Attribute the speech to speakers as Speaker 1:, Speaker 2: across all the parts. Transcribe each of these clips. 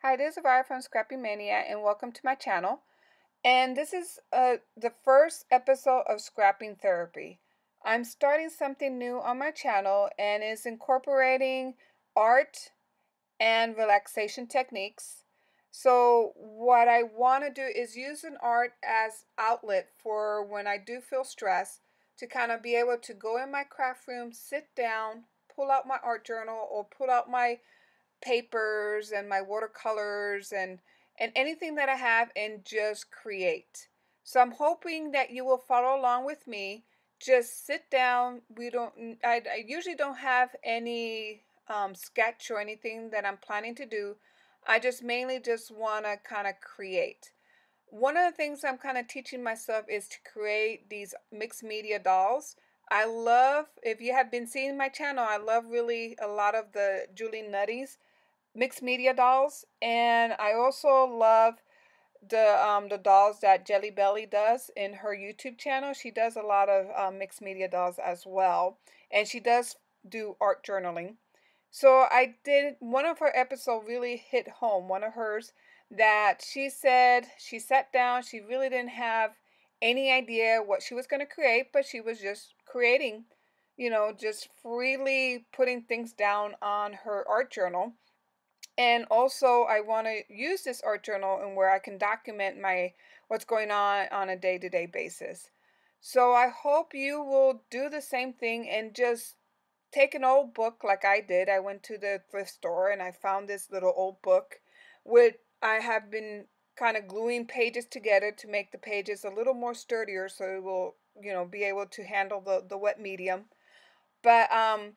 Speaker 1: Hi, this is Avira from Scrappy Mania, and welcome to my channel. And this is the first episode of Scrapping Therapy. I'm starting something new on my channel, and is incorporating art and relaxation techniques. So what I want to do is use an art as outlet for when I do feel stressed, to kind of be able to go in my craft room, sit down, pull out my art journal, or pull out my papers and my watercolors and anything that I have, and just create. So I'm hoping that you will follow along with me. Just sit down. I usually don't have any sketch or anything that I'm planning to do. I just mainly just want to kind of create. One of the things I'm kind of teaching myself is to create these mixed media dolls. I love, if you have been seeing my channel, I love really a lot of the Julie Nutties mixed media dolls, and I also love the dolls that Jelly Belly does in her YouTube channel. She does a lot of mixed media dolls as well, and she does do art journaling. So I did one of her episodes really hit home. One of hers, that she said she sat down, she really didn't have any idea what she was going to create, but she was just creating, just freely putting things down on her art journal. And also, I want to use this art journal and where I can document my what's going on a day-to-day basis. So I hope you will do the same thing and just take an old book like I did. I went to the thrift store and I found this little old book, which I have been kind of gluing pages together to make the pages a little more sturdier, so it will, be able to handle the wet medium. But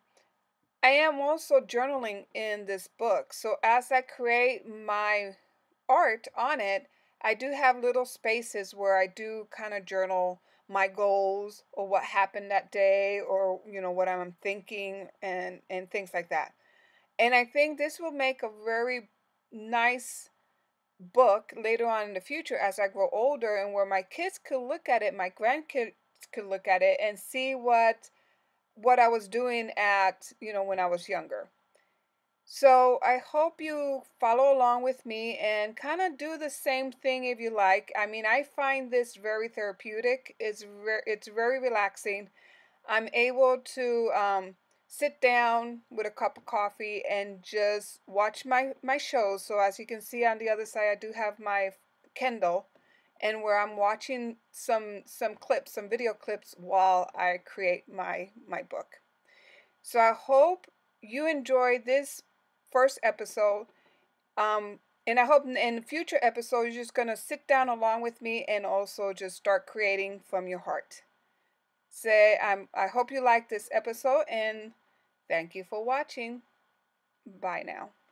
Speaker 1: I am also journaling in this book. So as I create my art on it, I do have little spaces where I do kind of journal my goals, or what happened that day, or what I'm thinking, and things like that. And I think this will make a very nice book later on in the future as I grow older, and where my kids could look at it, my grandkids could look at it and see what I was doing at, when I was younger. So I hope you follow along with me and kind of do the same thing if you like. I mean, I find this very therapeutic. It's very relaxing. I'm able to sit down with a cup of coffee and just watch my shows. So as you can see on the other side, I do have my Kindle, and where I'm watching some clips, some video clips, while I create my book. So I hope you enjoy this first episode. Um, and I hope in future episodes you're just gonna sit down along with me and also just start creating from your heart. I hope you like this episode, and thank you for watching. Bye now.